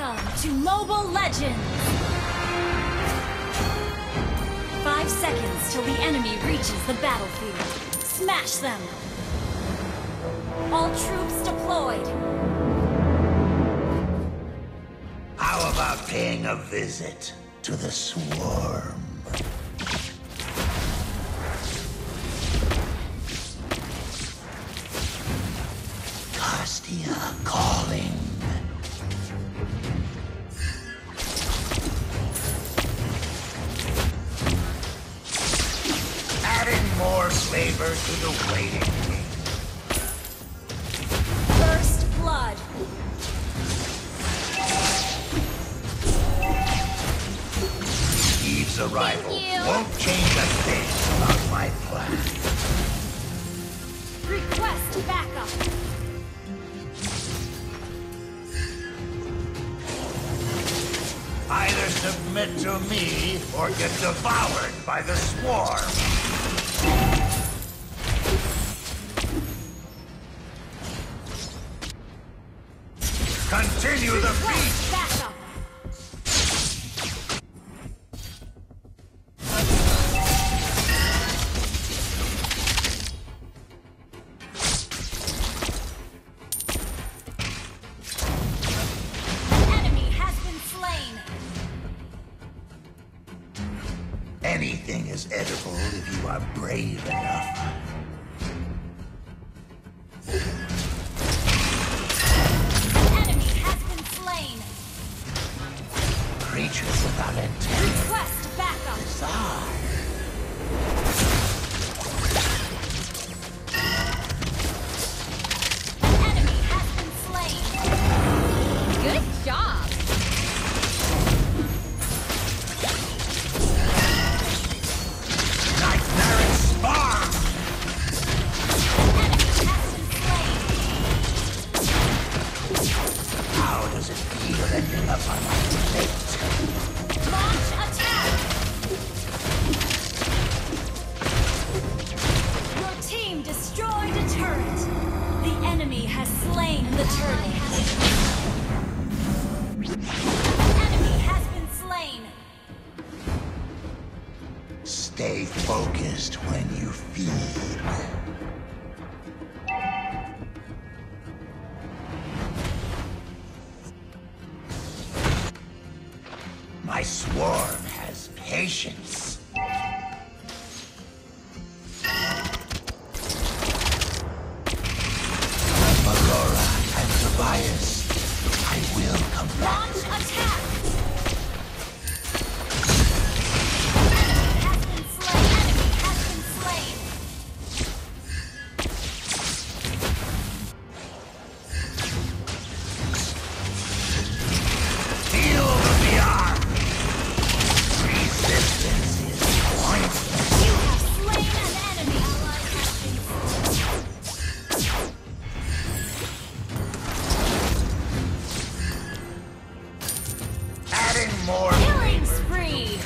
Welcome to Mobile Legends! 5 seconds till the enemy reaches the battlefield. Smash them! All troops deployed! How about paying a visit to the swarm? Castia calling. Adding more flavor to the waiting game. First blood! Eve's arrival won't change a thing about my plan. Request backup! Either submit to me or get devoured by the swarm. Continue the feast! Backup! Enemy has been slain! Anything is edible if you are brave enough. Enemy has been slain! Creatures without intent. Request backup! Bizarre. Enemy has been slain! Good job! Nightmaric swarm! Enemy has been slain! How does it feel ending up on my plate? Launch attack! Your team destroyed a turret! The enemy has slain the turret! Enemy has been slain! Stay focused when you feed. My swarm has patience. Aurora and Tobias, I will come back. Launch attack! Enemy has been slain! Enemy has been slain! Feel the VR. Resistance is pointless. You have slain an enemy! Adding more. Killing spree!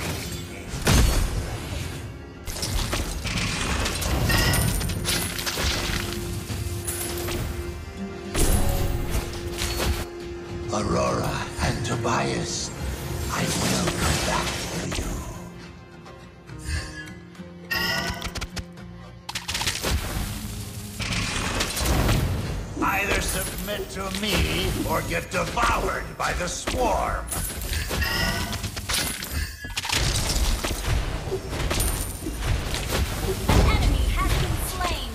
Aurora and Tobias, I will come back for you. Either submit to me or get devoured by the swarm. Enemy has been slain!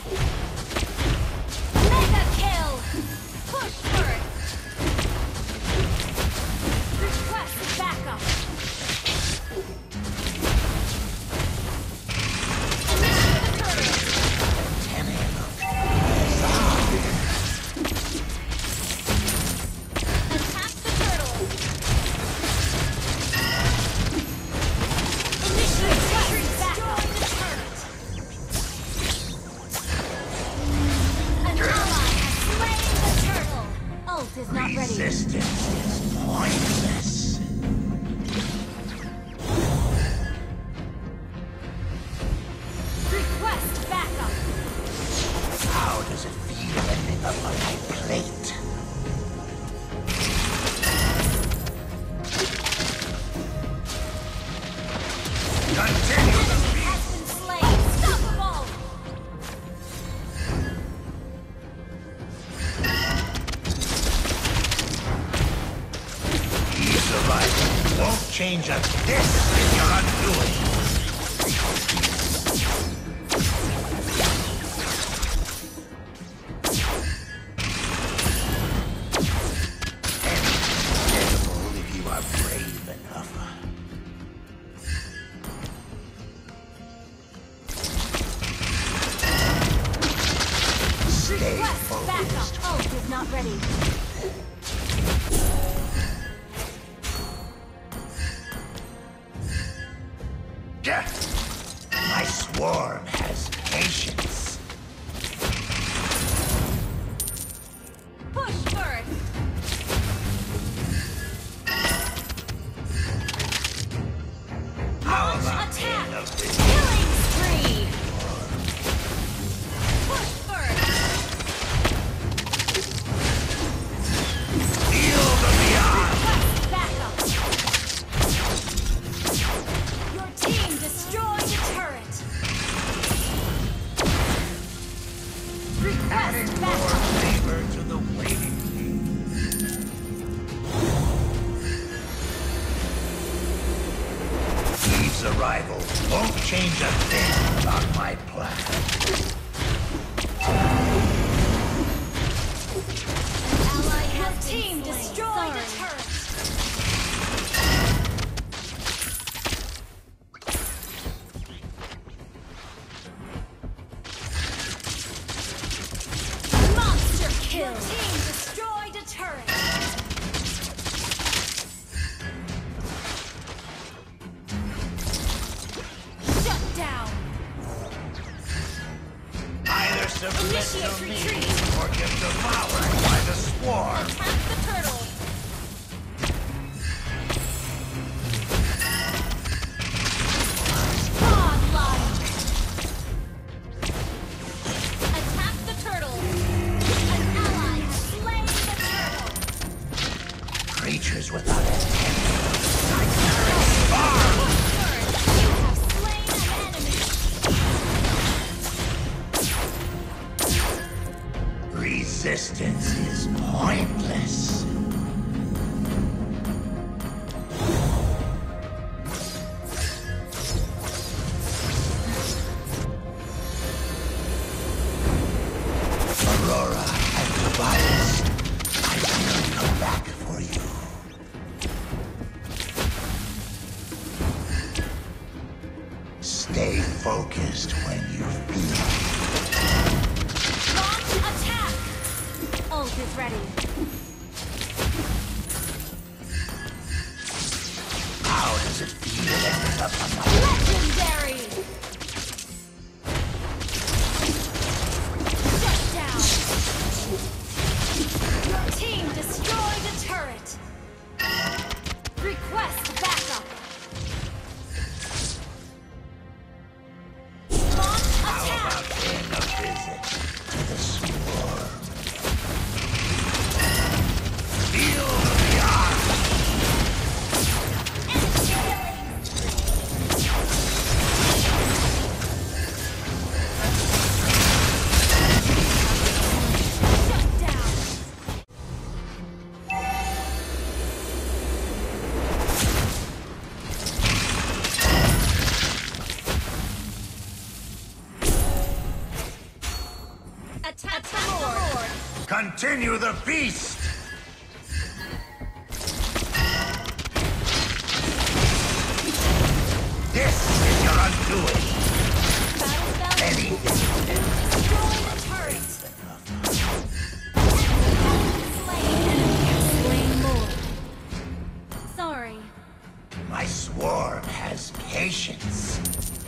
Mega kill! Push turret! Request backup! Initiate the turret! Tenning of bizarre. Attack the turtle! arrival won't change a this is your undoing. If you are brave enough. Stay focused. Backup. Ult is not ready. My swarm has patience. Push first. How about Attack. the end of this? Killing spree. Push first. Feel the beyond. Request backup. Your team destroyed a turret. Adding Request more backup. flavor to the waiting game. Eve's arrival won't change a thing about my plan. Ally has team destroyed a turret. Monster kill. Your team destroyed a turret. Shut down. Either submit Initiate to me retreat. or get devoured by the swarm. Attack the turtle. Godlike. Attack the turtle. An ally has slain the turtle. Creatures without intent. Push first. You have slain an enemy. Resistance is pointless. Aurora and Tobias, I will come back for you. Stay focused when you feel. Launch attack. Ult is ready. How does it feel ending up on my Legendary. Shut down. Your team destroyed a turret. Request backup. Launch How attack. about paying a visit to the swarm? Feel the beyond. Shut down. Attack the Lord. Continue the feast! This is your undoing. Battle spell. Anything Destroy the turret. Slain Lord. Sorry. My swarm has patience.